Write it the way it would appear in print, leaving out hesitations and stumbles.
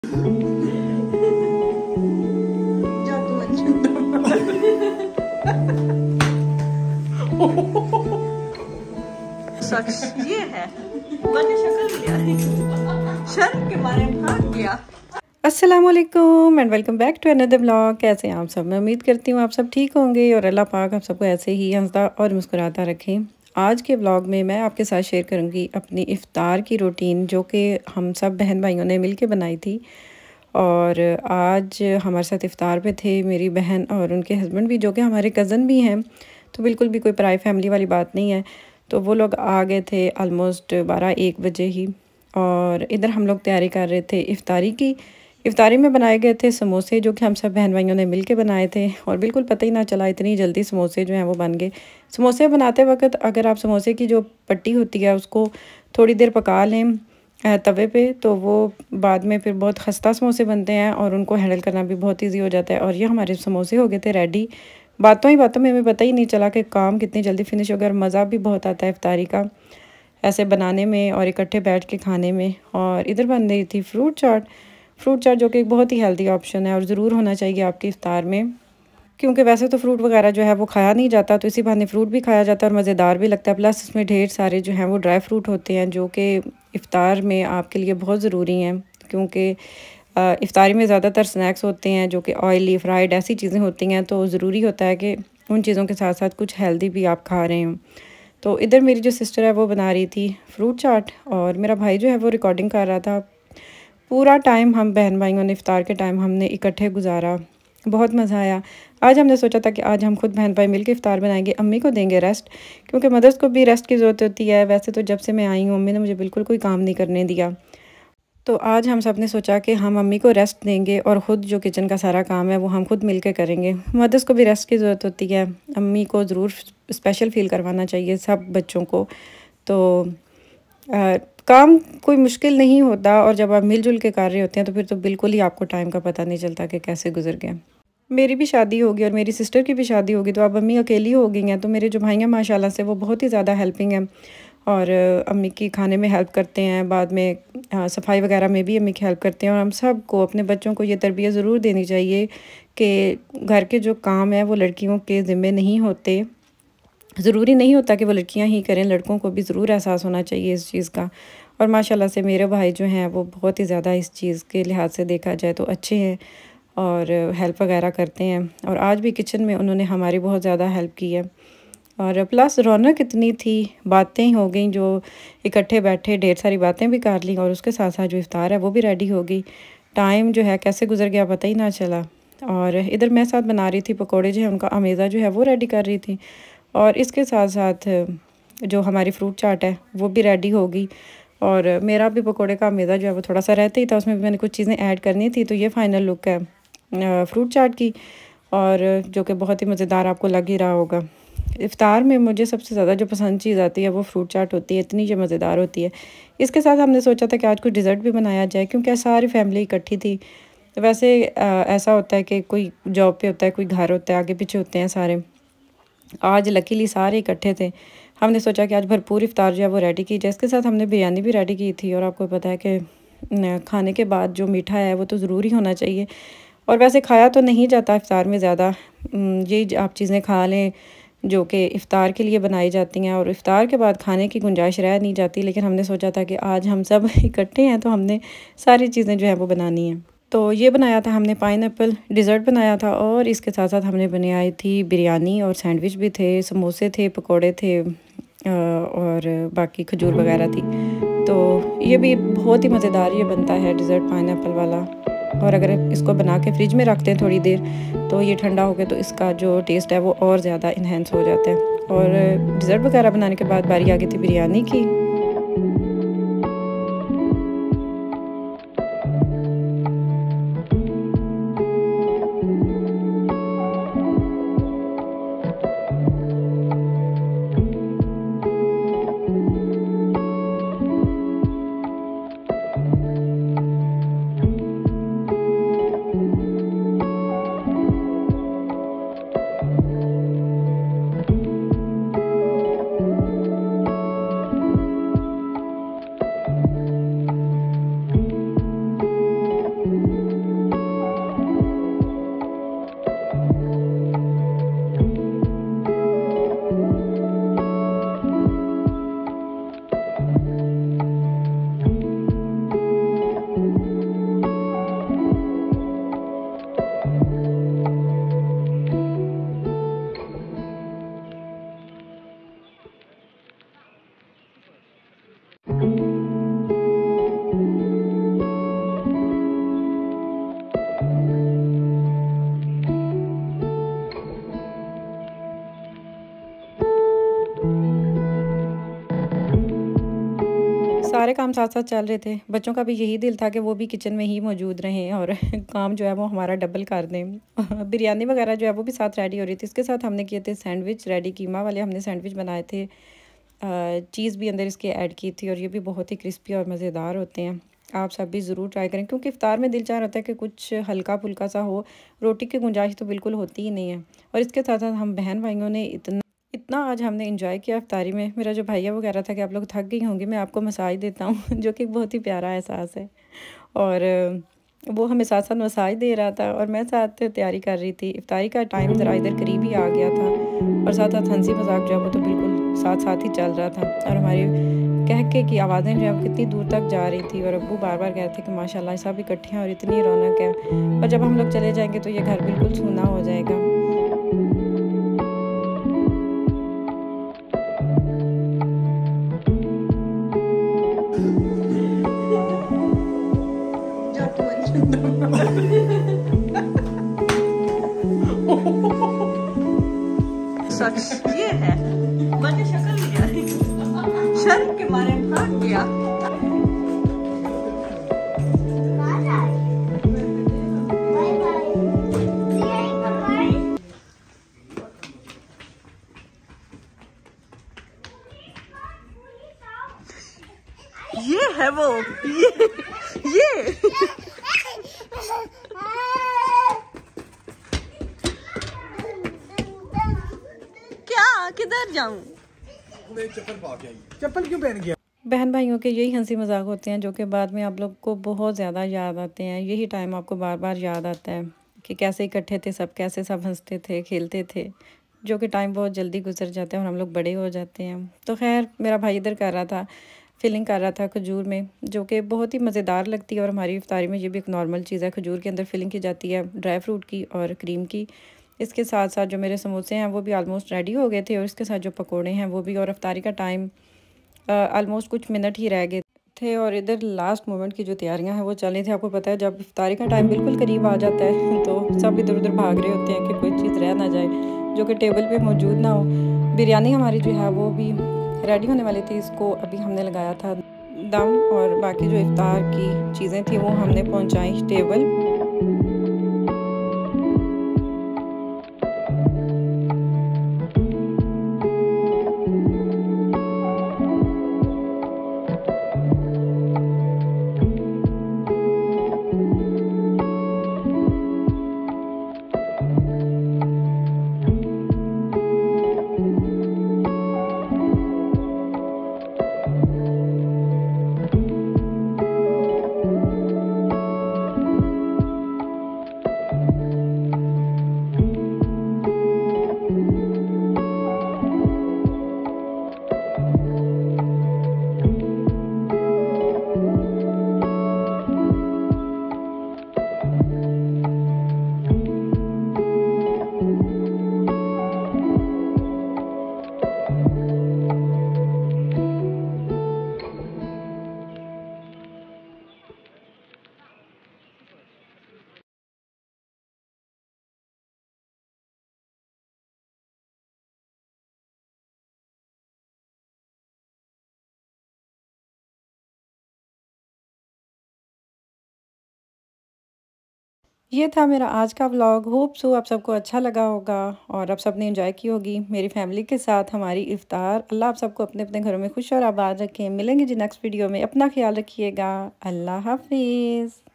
शख्स ये है, शर्म के मारे भाग गया। अस्सलामुअलैकुम and welcome back to another blog. कैसे हैं आप सब? मैं उम्मीद करती हूँ आप सब ठीक होंगे और अल्लाह पाक आप सबको ऐसे ही हंसता और मुस्कुराता रखें। आज के ब्लॉग में मैं आपके साथ शेयर करूँगी अपनी इफ़्तार की रूटीन, जो कि हम सब बहन भाइयों ने मिल के बनाई थी। और आज हमारे साथ इफ़्तार पे थे मेरी बहन और उनके हस्बैंड भी, जो कि हमारे कज़न भी हैं, तो बिल्कुल भी कोई पराई फैमिली वाली बात नहीं है। तो वो लोग आ गए थे ऑलमोस्ट 12-1 बजे ही, और इधर हम लोग तैयारी कर रहे थे इफ़्तारी की। इफ़्तारी में बनाए गए थे समोसे, जो कि हम सब बहन भाइयों ने मिल के बनाए थे, और बिल्कुल पता ही ना चला इतनी जल्दी समोसे जो हैं वो बन गए। समोसे बनाते वक्त अगर आप समोसे की जो पट्टी होती है उसको थोड़ी देर पका लें तवे पे, तो वो बाद में फिर बहुत खस्ता समोसे बनते हैं और उनको हैंडल करना भी बहुत ईजी हो जाता है। और ये हमारे समोसे हो गए थे रेडी। बातों ही बातों में हमें पता ही नहीं चला कि काम कितनी जल्दी फिनिश हो गया, और मज़ा भी बहुत आता है इफ़्तारी का ऐसे बनाने में और इकट्ठे बैठ के खाने में। और इधर बन रही थी फ्रूट चाट, जो कि एक बहुत ही हेल्दी ऑप्शन है और ज़रूर होना चाहिए आपकी इफ़्तार में, क्योंकि वैसे तो फ्रूट वगैरह जो है वो खाया नहीं जाता, तो इसी बहाने फ्रूट भी खाया जाता है और मज़ेदार भी लगता है। प्लस इसमें ढेर सारे जो हैं वो ड्राई फ्रूट होते हैं, जो कि इफ़्तार में आपके लिए बहुत ज़रूरी हैं, क्योंकि इफ़्तारी में ज़्यादातर स्नैक्स होते हैं जो कि ऑयली फ्राइड ऐसी चीज़ें होती हैं, तो ज़रूरी होता है कि उन चीज़ों के साथ साथ कुछ हेल्दी भी आप खा रहे हों। तो इधर मेरी जो सिस्टर है वो बना रही थी फ्रूट चाट, और मेरा भाई जो है वो रिकॉर्डिंग कर रहा था। पूरा टाइम हम बहन भाइयों ने इफ़्तार के टाइम हमने इकट्ठे गुजारा, बहुत मज़ा आया। आज हमने सोचा था कि आज हम खुद बहन भाई मिलकर इफ़्तार बनाएंगे, अम्मी को देंगे रेस्ट, क्योंकि मदर्स को भी रेस्ट की ज़रूरत होती है। वैसे तो जब से मैं आई हूँ अम्मी ने मुझे बिल्कुल कोई काम नहीं करने दिया, तो आज हम सब ने सोचा कि हम अम्मी को रेस्ट देंगे और ख़ुद जो किचन का सारा काम है वो हम खुद मिल के करेंगे। मदर्स को भी रेस्ट की ज़रूरत होती है, अम्मी को ज़रूर स्पेशल फ़ील करवाना चाहिए सब बच्चों को। तो काम कोई मुश्किल नहीं होता, और जब आप मिलजुल के कर रहे होते हैं तो फिर तो बिल्कुल ही आपको टाइम का पता नहीं चलता कि कैसे गुजर गया। मेरी भी शादी होगी और मेरी सिस्टर की भी शादी होगी, तो अब अम्मी अकेली हो गई हैं। तो मेरे जो भाई हैं माशाल्लाह से वो बहुत ही ज़्यादा हेल्पिंग हैं, और अम्मी की खाने में हेल्प करते हैं, बाद में सफाई वगैरह में भी अम्मी की हेल्प करते हैं। और हम सब को अपने बच्चों को ये तरबियत ज़रूर देनी चाहिए कि घर के जो काम है वो लड़कियों के ज़िम्मे नहीं होते। ज़रूरी नहीं होता कि वो लड़कियां ही करें, लड़कों को भी ज़रूर एहसास होना चाहिए इस चीज़ का। और माशाल्लाह से मेरे भाई जो हैं वो बहुत ही ज़्यादा इस चीज़ के लिहाज से देखा जाए तो अच्छे हैं और हेल्प वगैरह करते हैं। और आज भी किचन में उन्होंने हमारी बहुत ज़्यादा हेल्प की है। और प्लस रौनक इतनी थी, बातें हो गई, जो इकट्ठे बैठे ढेर सारी बातें भी कर ली, और उसके साथ साथ जो इफ़्तार है वो भी रेडी हो गई। टाइम जो है कैसे गुजर गया पता ही ना चला। और इधर मैं साथ बना रही थी पकोड़े, जो है उनका अमेज़ा जो है वो रेडी कर रही थी, और इसके साथ साथ जो हमारी फ्रूट चाट है वो भी रेडी हो गई। और मेरा भी पकोड़े का अमेज़ा जो है वो थोड़ा सा रहता ही था, उसमें भी मैंने कुछ चीज़ें ऐड करनी थी। तो ये फाइनल लुक है फ्रूट चाट की, और जो कि बहुत ही मज़ेदार आपको लग ही रहा होगा। इफ़्तार में मुझे सबसे ज़्यादा जो पसंद चीज़ आती है वो फ्रूट चाट होती है, इतनी जो मज़ेदार होती है। इसके साथ हमने सोचा था कि आज कुछ डिज़र्ट भी बनाया जाए, क्योंकि सारी फैमिली इकट्ठी थी। तो वैसे ऐसा होता है कि कोई जॉब पे होता है, कोई घर होता है, आगे पीछे होते हैं सारे। आज लकीली सारे इकट्ठे थे, हमने सोचा कि आज भरपूर इफ़्तार जो है वो रेडी की जाए। इसके साथ हमने बिरयानी भी रेडी की थी, और आपको पता है कि खाने के बाद जो मीठा है वो तो ज़रूरी होना चाहिए। और वैसे खाया तो नहीं जाता इफ़्तार में ज़्यादा, ये आप चीज़ें खा लें जो कि इफ़्तार के लिए बनाई जाती हैं, और इफ़्तार के बाद खाने की गुंजाइश रह नहीं जाती। लेकिन हमने सोचा था कि आज हम सब इकट्ठे हैं तो हमने सारी चीज़ें जो है वो बनानी हैं। तो ये बनाया था हमने पाइनएप्पल डिज़र्ट बनाया था, और इसके साथ साथ हमने बनाई थी बिरयानी, और सैंडविच भी थे, समोसे थे, पकोड़े थे, और बाकी खजूर वगैरह थी। तो ये भी बहुत ही मज़ेदार ये बनता है डिज़र्ट पाइनएप्पल वाला। और अगर इसको बना के फ्रिज में रखते हैं थोड़ी देर, तो ये ठंडा हो गया तो इसका जो टेस्ट है वो और ज़्यादा इन्हेंस हो जाता है। और डिज़र्ट वगैरह बनाने के बाद बारी आ गई थी बिरयानी की। सारे काम साथ साथ चल रहे थे। बच्चों का भी यही दिल था कि वो भी किचन में ही मौजूद रहें और काम जो है वो हमारा डबल कर दें। बिरयानी वगैरह जो है वो भी साथ रेडी हो रही थी। इसके साथ हमने किए थे सैंडविच रेडी, कीमा वाले हमने सैंडविच बनाए थे। चीज़ भी अंदर इसके ऐड की थी और ये भी बहुत ही क्रिस्पी और मज़ेदार होते हैं। आप सब भी ज़रूर ट्राई करें, क्योंकि इफ्तार में दिल चाह रहा है कि कुछ हल्का फुल्का सा हो। रोटी की गुंजाइश तो बिल्कुल होती ही नहीं है। और इसके साथ साथ हम बहन भाइयों ने इतना इतना आज हमने इंजॉय किया इफ्तारी में। मेरा जो भैया वो कह रहा था कि आप लोग थक गई होंगी, मैं आपको मसाज देता हूँ जो कि बहुत ही प्यारा एहसास है। और वो हमें साथ साथ मसाज दे रहा था और मैं साथ तैयारी कर रही थी। इफ्तारी का टाइम ज़रा इधर करीब ही आ गया था और साथ साथ हंसी मजाक जो है वो तो बिल्कुल साथ साथ ही चल रहा था। और हमारी कह के की आवाज़ें जो है कितनी दूर तक जा रही थी और अब्बू बार बार कह रहे थे कि माशाल्लाह सब इकट्ठे हैं और इतनी रौनक है। और जब हम लोग चले जाएंगे तो ये घर बिल्कुल सूना हो जाएगा। शख्स ये है, मुझे शक्ल नहीं आ रही, शर्म के मारे भाग गया। ये है वो, ये क्या, किधर जाऊं? चप्पल क्यों पहन गया? बहन भाइयों के यही हंसी मजाक होते हैं जो कि बाद में आप लोग को बहुत ज़्यादा याद आते हैं। यही टाइम आपको बार बार याद आता है कि कैसे इकट्ठे थे सब, कैसे सब हंसते थे, खेलते थे। जो कि टाइम बहुत जल्दी गुजर जाता है और हम लोग बड़े हो जाते हैं। तो खैर मेरा भाई इधर कर रहा था, फिलिंग कर रहा था खजूर में, जो कि बहुत ही मज़ेदार लगती है। और हमारी इफ्तारी में ये भी एक नॉर्मल चीज़ है, खजूर के अंदर फिलिंग की जाती है ड्राई फ्रूट की और क्रीम की। इसके साथ साथ जो मेरे समोसे हैं वो भी आलमोस्ट रेडी हो गए थे और इसके साथ जो पकोड़े हैं वो भी। और इफ्तारी का टाइम आलमोस्ट कुछ मिनट ही रह गए थे और इधर लास्ट मोमेंट की जो तैयारियां हैं वो चल रही थी। आपको पता है जब इफ्तारी का टाइम बिल्कुल करीब आ जाता है तो सब इधर उधर भाग रहे होते हैं कि कोई चीज़ रह ना जाए जो कि टेबल पे मौजूद ना हो। बिरयानी हमारी जो है वो भी रेडी होने वाली थी, इसको अभी हमने लगाया था दम और बाकी जो इफ्तार की चीज़ें थी वो हमने पहुँचाई टेबल। ये था मेरा आज का व्लॉग। होप सो आप सबको अच्छा लगा होगा और आप सबने एंजॉय की होगी मेरी फैमिली के साथ हमारी इफ्तार। अल्लाह आप सबको अपने अपने घरों में खुश और आबाद रखें। मिलेंगे जी नेक्स्ट वीडियो में। अपना ख्याल रखिएगा। अल्लाह हाफिज़।